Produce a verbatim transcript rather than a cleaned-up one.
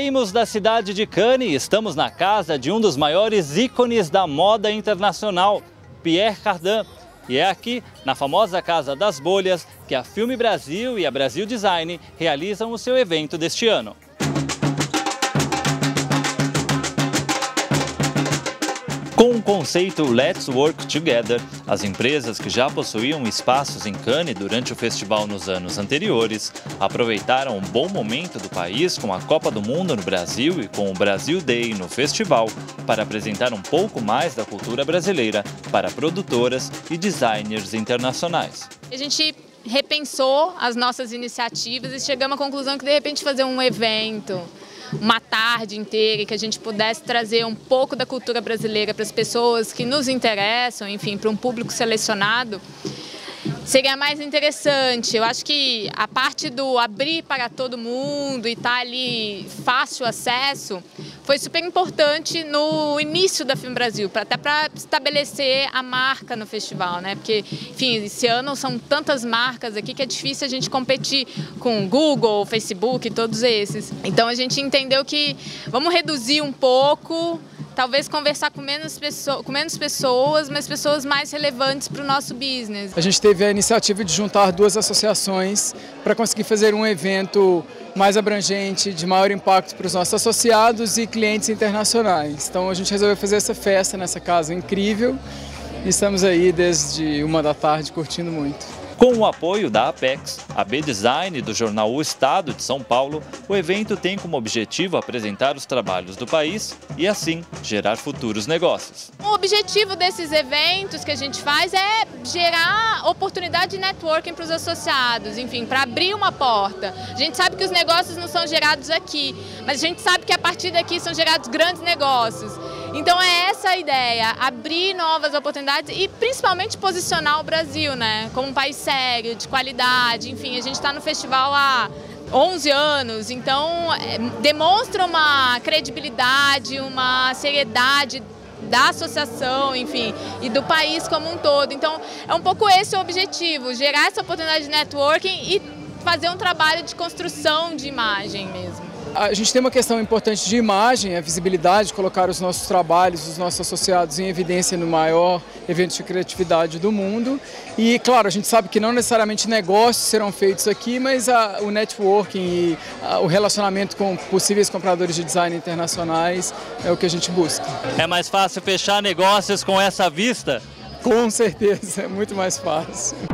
Saímos da cidade de Cannes e estamos na casa de um dos maiores ícones da moda internacional, Pierre Cardin. E é aqui, na famosa Casa das Bolhas, que a Filme Brasil e a Brasil Design realizam o seu evento deste ano. Com o conceito Let's Work Together, as empresas que já possuíam espaços em Cannes durante o festival nos anos anteriores, aproveitaram um bom momento do país com a Copa do Mundo no Brasil e com o Brasil Day no festival para apresentar um pouco mais da cultura brasileira para produtoras e designers internacionais. A gente repensou as nossas iniciativas e chegamos à conclusão que de repente fazer um evento, uma tarde inteira, que a gente pudesse trazer um pouco da cultura brasileira para as pessoas que nos interessam, enfim, para um público selecionado, seria mais interessante. Eu acho que a parte do abrir para todo mundo e estar ali fácil acesso foi super importante no início da Filme Brasil, até para estabelecer a marca no festival, né? Porque, enfim, esse ano são tantas marcas aqui que é difícil a gente competir com Google, Facebook, todos esses. Então a gente entendeu que vamos reduzir um pouco, talvez conversar com menos, pessoa, com menos pessoas, mas pessoas mais relevantes para o nosso business. A gente teve a iniciativa de juntar duas associações para conseguir fazer um evento mais abrangente, de maior impacto para os nossos associados e clientes internacionais. Então a gente resolveu fazer essa festa nessa casa incrível e estamos aí desde uma da tarde curtindo muito. Com o apoio da Apex, a B-Design e do jornal O Estado de São Paulo, o evento tem como objetivo apresentar os trabalhos do país e, assim, gerar futuros negócios. O objetivo desses eventos que a gente faz é gerar oportunidade de networking para os associados, enfim, para abrir uma porta. A gente sabe que os negócios não são gerados aqui, mas a gente sabe que a partir daqui são gerados grandes negócios. Então é essa a ideia, abrir novas oportunidades e principalmente posicionar o Brasil, né, como um país sério, de qualidade. Enfim, a gente está no festival há onze anos, então é, demonstra uma credibilidade, uma seriedade da associação, enfim, e do país como um todo. Então é um pouco esse o objetivo, gerar essa oportunidade de networking e fazer um trabalho de construção de imagem mesmo. A gente tem uma questão importante de imagem, a visibilidade, colocar os nossos trabalhos, os nossos associados em evidência no maior evento de criatividade do mundo. E, claro, a gente sabe que não necessariamente negócios serão feitos aqui, mas a, o networking e a, o relacionamento com possíveis compradores de design internacionais é o que a gente busca. É mais fácil fechar negócios com essa vista? Com certeza, é muito mais fácil.